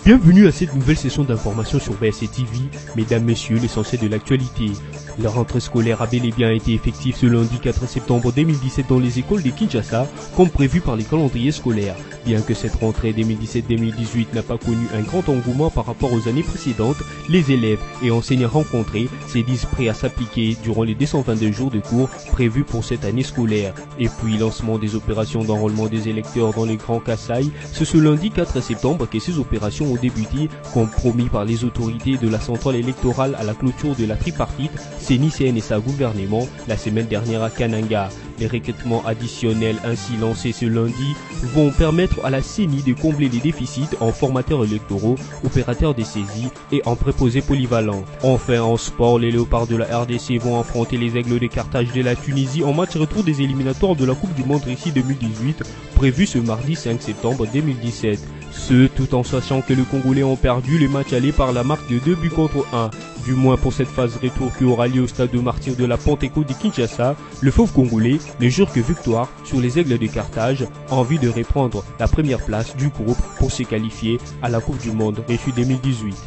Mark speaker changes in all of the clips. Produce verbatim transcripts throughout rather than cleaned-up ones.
Speaker 1: Bienvenue à cette nouvelle session d'information sur B S C T V, mesdames, messieurs, l'essentiel de l'actualité. La rentrée scolaire a bel et bien été effective ce lundi quatre septembre deux mille dix-sept dans les écoles de Kinshasa, comme prévu par les calendriers scolaires. Bien que cette rentrée deux mille dix-sept deux mille dix-huit n'a pas connu un grand engouement par rapport aux années précédentes, les élèves et enseignants rencontrés se disent prêts à s'appliquer durant les deux cent vingt-deux jours de cours prévus pour cette année scolaire. Et puis, lancement des opérations d'enrôlement des électeurs dans les Grands Kasaï, c'est ce lundi quatre septembre que ces opérations ont débuté, comme promis par les autorités de la centrale électorale à la clôture de la tripartite C E N I C N S A gouvernement la semaine dernière à Kananga. Les recrutements additionnels ainsi lancés ce lundi vont permettre à la C E N I de combler les déficits en formateurs électoraux, opérateurs de saisie et en préposés polyvalents. Enfin, en sport, les léopards de la R D C vont affronter les aigles de Carthage de la Tunisie en match retour des éliminatoires de la Coupe du Monde Russie deux mille dix-huit, prévu ce mardi cinq septembre deux mille dix-sept. Ce, tout en sachant que les Congolais ont perdu le match aller par la marque de deux buts contre un. Du moins pour cette phase retour qui aura lieu au stade de martyrs de la Pentecôte de Kinshasa, le fauve congolais ne jure que victoire sur les aigles de Carthage en vue de reprendre la première place du groupe pour se qualifier à la Coupe du Monde Russie deux mille dix-huit.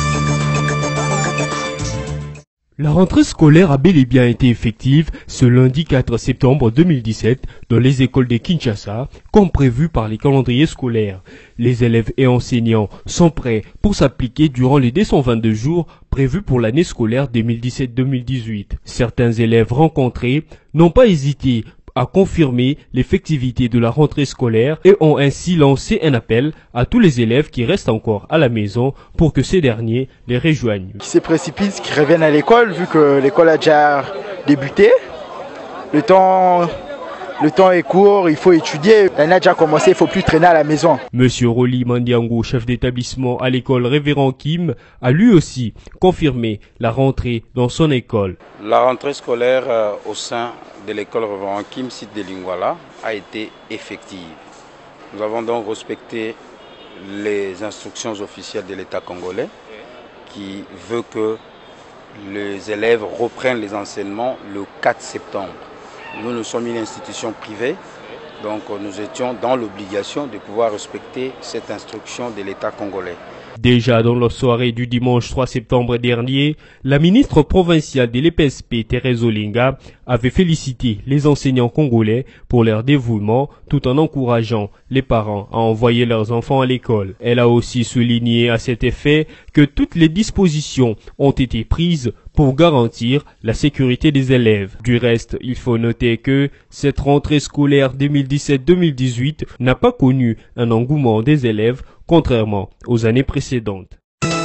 Speaker 1: La rentrée scolaire a bel et bien été effective ce lundi quatre septembre deux mille dix-sept dans les écoles de Kinshasa, comme prévu par les calendriers scolaires. Les élèves et enseignants sont prêts pour s'appliquer durant les deux cent vingt-deux jours prévus pour l'année scolaire deux mille dix-sept deux mille dix-huit. Certains élèves rencontrés n'ont pas hésité à confirmer l'effectivité de la rentrée scolaire et ont ainsi lancé un appel à tous les élèves qui restent encore à la maison pour que ces derniers les rejoignent.
Speaker 2: Qui se précipitent, qui reviennent à l'école vu que l'école a déjà débuté. Le temps, le temps est court, il faut étudier. L'année a déjà commencé, il ne faut plus traîner à la maison.
Speaker 1: Monsieur Roli Mandiango, chef d'établissement à l'école Révérend Kim, a lui aussi confirmé la rentrée dans son école.
Speaker 3: La rentrée scolaire euh, au sein de l'école Révérend Kim, site de Lingwala, a été effective. Nous avons donc respecté les instructions officielles de l'État congolais qui veut que les élèves reprennent les enseignements le quatre septembre. Nous, nous sommes une institution privée, donc nous étions dans l'obligation de pouvoir respecter cette instruction de l'État congolais.
Speaker 1: Déjà dans la soirée du dimanche trois septembre dernier, la ministre provinciale de l'E P S P, Thérèse Olinga, avait félicité les enseignants congolais pour leur dévouement tout en encourageant les parents à envoyer leurs enfants à l'école. Elle a aussi souligné à cet effet que toutes les dispositions ont été prises pour garantir la sécurité des élèves. Du reste, il faut noter que cette rentrée scolaire deux mille dix-sept deux mille dix-huit n'a pas connu un engouement des élèves, contrairement aux années précédentes.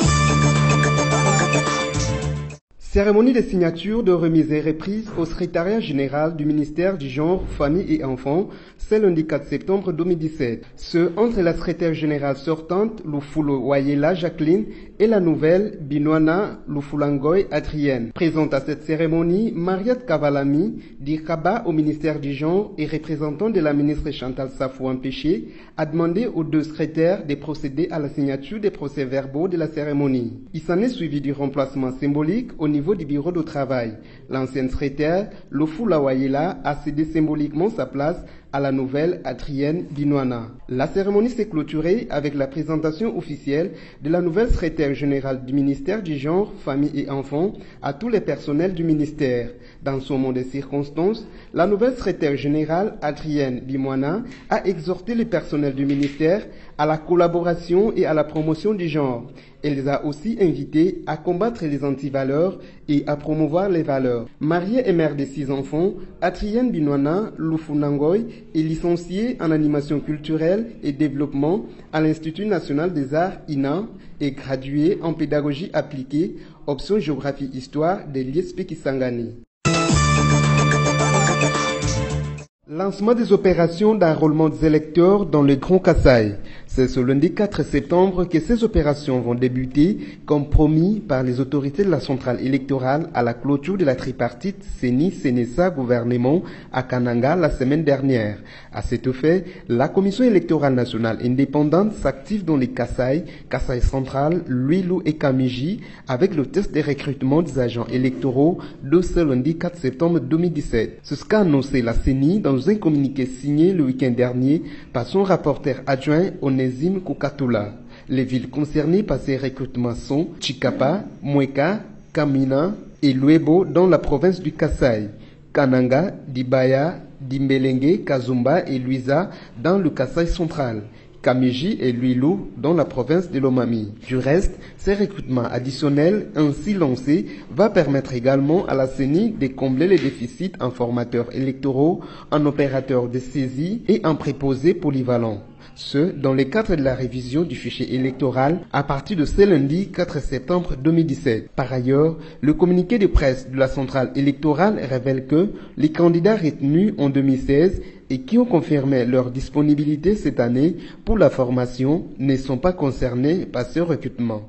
Speaker 4: Cérémonie de signature de remise et reprise au secrétariat général du ministère du Genre, Famille et Enfants, c'est lundi quatre septembre deux mille dix-sept. Ce entre la secrétaire générale sortante, Lufulo Wayela Jacqueline, et la nouvelle Binwana Lufulangoy Adrienne. Présente à cette cérémonie, Mariette Kavalami, d'Irkaba au ministère du Genre et représentant de la ministre Chantal Safou Empêché, a demandé aux deux secrétaires de procéder à la signature des procès-verbaux de la cérémonie. Il s'en est suivi du remplacement symbolique au niveau du bureau de travail. L'ancienne secrétaire, Lufula Wayela, a cédé symboliquement sa place à la nouvelle Adrienne Binwana. La cérémonie s'est clôturée avec la présentation officielle de la nouvelle secrétaire générale du ministère du Genre, Famille et Enfants à tous les personnels du ministère. Dans ce moment de circonstances, la nouvelle secrétaire générale, Adrienne Binwana, a exhorté le personnel du ministère à la collaboration et à la promotion du genre. Elle les a aussi invités à combattre les antivaleurs et à promouvoir les valeurs. Mariée et mère de six enfants, Adrienne Binwana Lufunangoy est licenciée en animation culturelle et développement à l'Institut national des arts I N A et graduée en pédagogie appliquée, option géographie-histoire de l'I S P Kisangani. Lancement des opérations d'enrôlement des électeurs dans le Grand Kasaï. C'est ce lundi quatre septembre que ces opérations vont débuter, comme promis par les autorités de la centrale électorale à la clôture de la tripartite C E N I C N S A gouvernement à Kananga la semaine dernière. À cet effet, la Commission électorale nationale indépendante s'active dans les Kasaï, Kasaï central, Luilu et Kamiji avec le test de recrutement des agents électoraux de ce lundi quatre septembre deux mille dix-sept. C'est ce qu'a annoncé la C E N I dans un communiqué signé le week-end dernier par son rapporteur adjoint Onésime Koukatoula. Les villes concernées par ces recrutements sont Chikapa, Mweka, Kamina et Luebo dans la province du Kasaï, Kananga, Dibaya, Dimbelenge, Kazumba et Luiza dans le Kasaï central, Kamiji et Luilou dans la province de Lomami. Du reste, ces recrutements additionnels ainsi lancés va permettre également à la C E N I de combler les déficits en formateurs électoraux, en opérateurs de saisie et en préposés polyvalents. Ce, dans le cadre de la révision du fichier électoral à partir de ce lundi quatre septembre deux mille dix-sept. Par ailleurs, le communiqué de presse de la centrale électorale révèle que les candidats retenus en deux mille seize et qui ont confirmé leur disponibilité cette année pour la formation ne sont pas concernés par ce recrutement.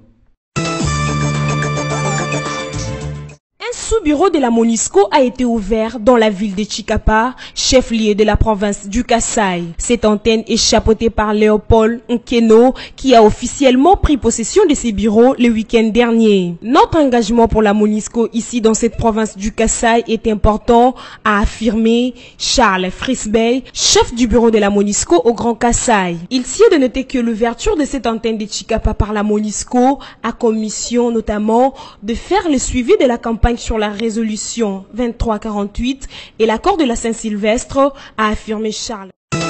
Speaker 5: Un sous-bureau de la MONUSCO a été ouvert dans la ville de Chikapa, chef-lieu de la province du Kasaï. Cette antenne est chapeautée par Léopold Nkeno, qui a officiellement pris possession de ses bureaux le week-end dernier. Notre engagement pour la MONUSCO ici dans cette province du Kasaï est important, a affirmé Charles Frisbey, chef du bureau de la MONUSCO au Grand Kasaï. Il sied de noter que l'ouverture de cette antenne de Chikapa par la MONUSCO a comme mission notamment de faire le suivi de la campagne sur la résolution vingt-trois quarante-huit et l'accord de la Saint-Sylvestre, a affirmé Charles.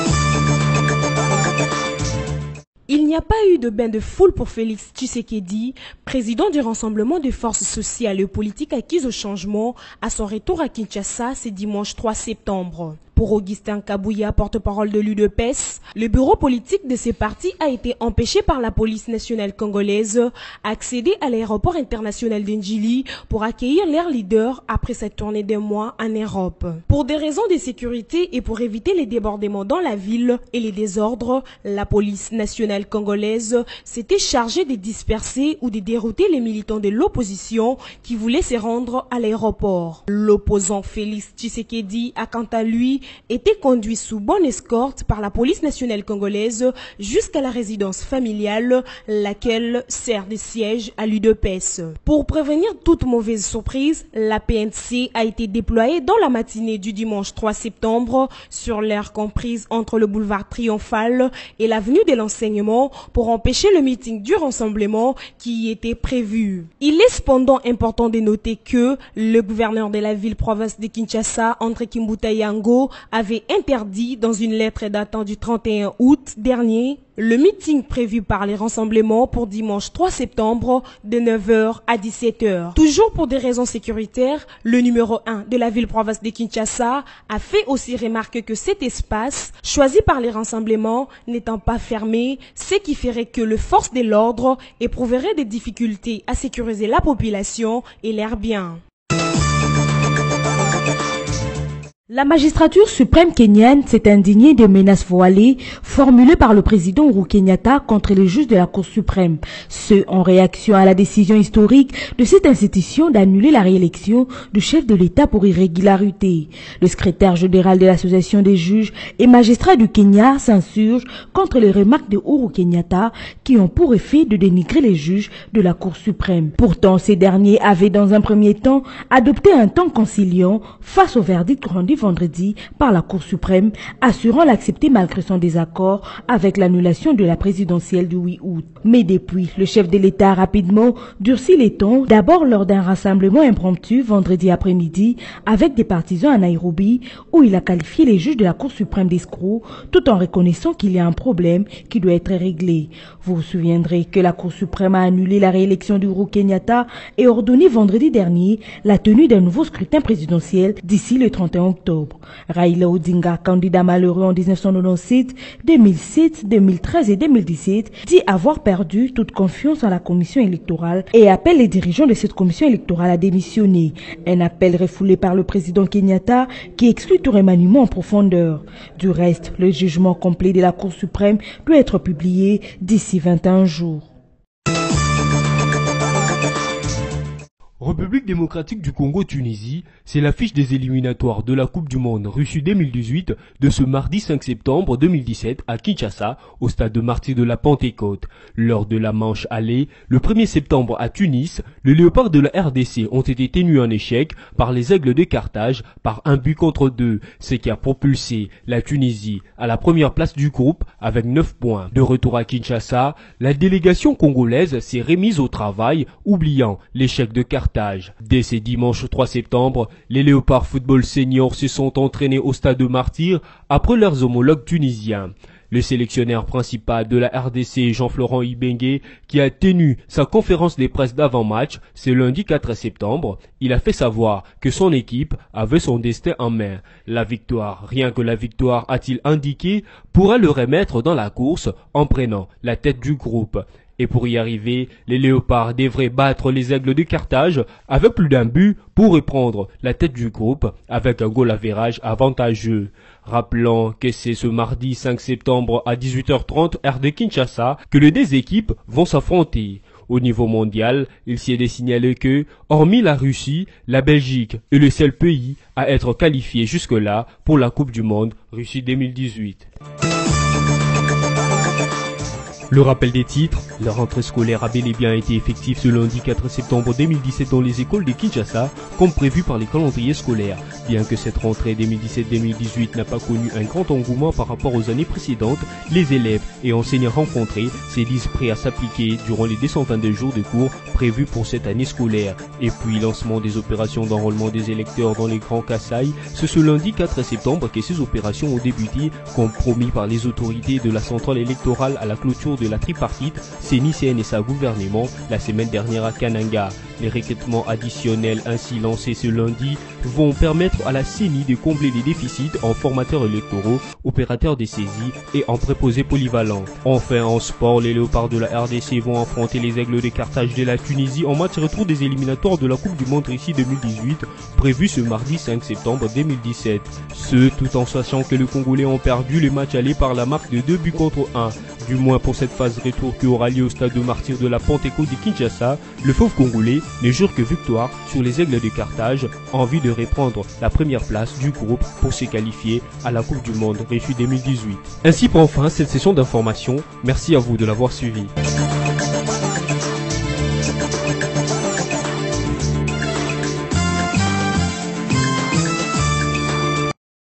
Speaker 5: Il n'y a pas eu de bain de foule pour Félix Tshisekedi, président du Rassemblement des forces sociales et politiques acquises au changement, à son retour à Kinshasa ce dimanche trois septembre. Pour Augustin Kabouya, porte-parole de l'U D P S, le bureau politique de ces partis a été empêché par la police nationale congolaise à accéder à l'aéroport international d'Ndjili pour accueillir leur leader après sa tournée d'un mois en Europe. Pour des raisons de sécurité et pour éviter les débordements dans la ville et les désordres, la police nationale congolaise s'était chargée de disperser ou de dérouter les militants de l'opposition qui voulaient se rendre à l'aéroport. L'opposant Félix Tshisekedi a quant à lui était conduit sous bonne escorte par la police nationale congolaise jusqu'à la résidence familiale, laquelle sert de siège à l'U D P S. Pour prévenir toute mauvaise surprise, la P N C a été déployée dans la matinée du dimanche trois septembre sur l'aire comprise entre le boulevard Triomphal et l'avenue de l'Enseignement pour empêcher le meeting du rassemblement qui y était prévu. Il est cependant important de noter que le gouverneur de la ville-province de Kinshasa, André Kimbuta Yango, avait interdit dans une lettre datant du trente et un août dernier le meeting prévu par les rassemblements pour dimanche trois septembre de neuf heures à dix-sept heures. Toujours pour des raisons sécuritaires, le numéro un de la ville-province de Kinshasa a fait aussi remarquer que cet espace, choisi par les rassemblements, n'étant pas fermé, ce qui ferait que les forces de l'ordre éprouveraient des difficultés à sécuriser la population et leurs biens.
Speaker 6: La magistrature suprême kenyane s'est indignée des menaces voilées formulées par le président Uhuru Kenyatta contre les juges de la Cour suprême. Ce, en réaction à la décision historique de cette institution d'annuler la réélection du chef de l'État pour irrégularité. Le secrétaire général de l'association des juges et magistrats du Kenya s'insurge contre les remarques de Uhuru Kenyatta qui ont pour effet de dénigrer les juges de la Cour suprême. Pourtant, ces derniers avaient dans un premier temps adopté un ton conciliant face au verdict rendu vendredi par la Cour suprême, assurant l'accepter malgré son désaccord avec l'annulation de la présidentielle du huit août. Mais depuis, le chef de l'État a rapidement durci les tons, d'abord lors d'un rassemblement impromptu vendredi après-midi avec des partisans à Nairobi, où il a qualifié les juges de la Cour suprême d'escrocs, tout en reconnaissant qu'il y a un problème qui doit être réglé. Vous vous souviendrez que la Cour suprême a annulé la réélection d'Uhuru Kenyatta et ordonné vendredi dernier la tenue d'un nouveau scrutin présidentiel d'ici le trente et un octobre. Raila Odinga, candidat malheureux en mille neuf cent quatre-vingt-dix-sept, deux mille sept, deux mille treize et deux mille dix-sept, dit avoir perdu toute confiance en la commission électorale et appelle les dirigeants de cette commission électorale à démissionner. Un appel refoulé par le président Kenyatta qui exclut tout remaniement en profondeur. Du reste, le jugement complet de la Cour suprême doit être publié d'ici vingt et un jours.
Speaker 1: République démocratique du Congo-Tunisie, c'est l'affiche des éliminatoires de la Coupe du Monde Russie deux mille dix-huit de ce mardi cinq septembre deux mille dix-sept à Kinshasa, au stade de Martyrs de la Pentecôte. Lors de la manche aller, le premier septembre à Tunis, les léopards de la R D C ont été tenus en échec par les aigles de Carthage par un but contre deux, ce qui a propulsé la Tunisie à la première place du groupe avec neuf points. De retour à Kinshasa, la délégation congolaise s'est remise au travail, oubliant l'échec de Carthage. Dès ce dimanche trois septembre, les Léopards Football Seniors se sont entraînés au stade de Martyrs après leurs homologues tunisiens. Le sélectionneur principal de la R D C, Jean-Florent Ibenge, qui a tenu sa conférence de presse d'avant-match ce lundi quatre septembre, il a fait savoir que son équipe avait son destin en main. La victoire, rien que la victoire, a-t-il indiqué, pourra le remettre dans la course en prenant la tête du groupe. Et pour y arriver, les Léopards devraient battre les Aigles de Carthage avec plus d'un but pour reprendre la tête du groupe avec un goal average avantageux. Rappelons que c'est ce mardi cinq septembre à dix-huit heures trente heure de Kinshasa que les deux équipes vont s'affronter. Au niveau mondial, il s'y est de signaler que, hormis la Russie, la Belgique est le seul pays à être qualifié jusque-là pour la Coupe du Monde Russie deux mille dix-huit. Le rappel des titres, la rentrée scolaire a bel et bien été effective ce lundi quatre septembre deux mille dix-sept dans les écoles de Kinshasa, comme prévu par les calendriers scolaires. Bien que cette rentrée deux mille dix-sept deux mille dix-huit n'a pas connu un grand engouement par rapport aux années précédentes, les élèves et enseignants rencontrés se disent prêts à s'appliquer durant les deux cent vingt-deux jours de cours prévus pour cette année scolaire. Et puis, lancement des opérations d'enrôlement des électeurs dans les grands Kasaï, c'est ce lundi quatre septembre que ces opérations ont débuté, comme promis par les autorités de la centrale électorale à la clôture de de la tripartite, C E N I, C N et sa gouvernement la semaine dernière à Kananga. Les recrutements additionnels ainsi lancés ce lundi vont permettre à la C E N I de combler les déficits en formateurs électoraux, opérateurs des saisies et en préposés polyvalents. Enfin, en sport, les Léopards de la R D C vont affronter les Aigles de Carthage de la Tunisie en match retour des éliminatoires de la Coupe du Monde Russie deux mille dix-huit, prévu ce mardi cinq septembre deux mille dix-sept. Ce, tout en sachant que les Congolais ont perdu le match aller par la marque de deux buts contre un. Du moins pour cette phase retour qui aura lieu au stade de Martyrs de la Pentecôte de Kinshasa, le fauve congolais ne jure que victoire sur les Aigles de Carthage, en vue de reprendre la première place du groupe pour se qualifier à la Coupe du Monde Russie deux mille dix-huit. Ainsi prend fin cette session d'information. Merci à vous de l'avoir suivi.